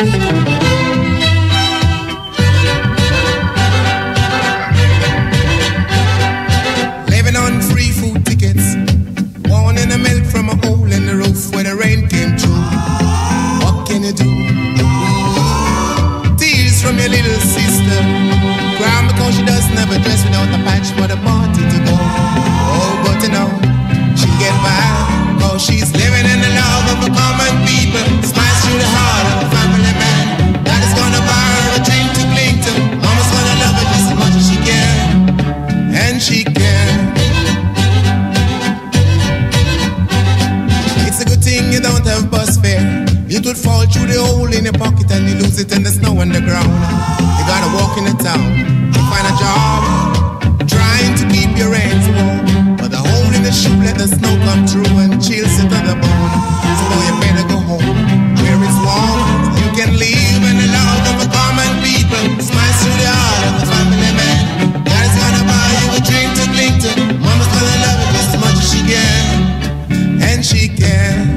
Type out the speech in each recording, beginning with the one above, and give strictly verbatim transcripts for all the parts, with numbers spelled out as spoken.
Living on free food tickets, born in the milk from a hole in the roof where the rain came through. What can you do? Tears from your little sister, crying because she doesn't have a dress without a patch for the party to go. Oh, but you know, she get by, cause she's living in the love of a common people. Smiles through the heart of a family man. That is gonna buy her a drink to cling to. Mama's gonna love her just as much as she can, and she can. It's a good thing you don't have bus fare. It would fall through the hole in your pocket and you lose it in the snow on the ground. You gotta walk in the town to find a job, trying to keep your hands warm. But the hole in the shoe let the snow come through and chills it to the bone. So you better go home where it's warm. You can live in the love of a common people. Smiles through the heart of a family man. Daddy's gonna buy you a drink to cling to. Mama's gonna love you just as much as she can, and she can.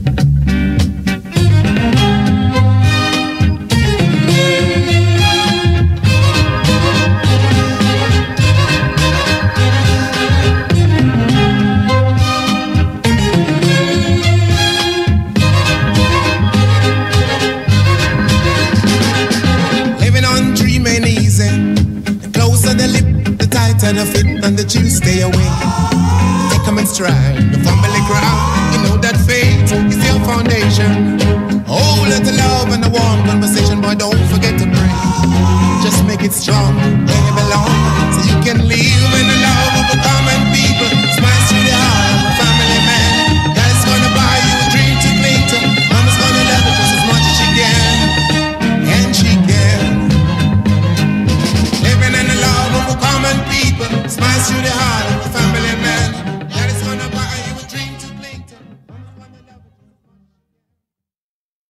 And a fit and the chill stay away. Take 'em in stride, the family crowd. You know that faith is your foundation.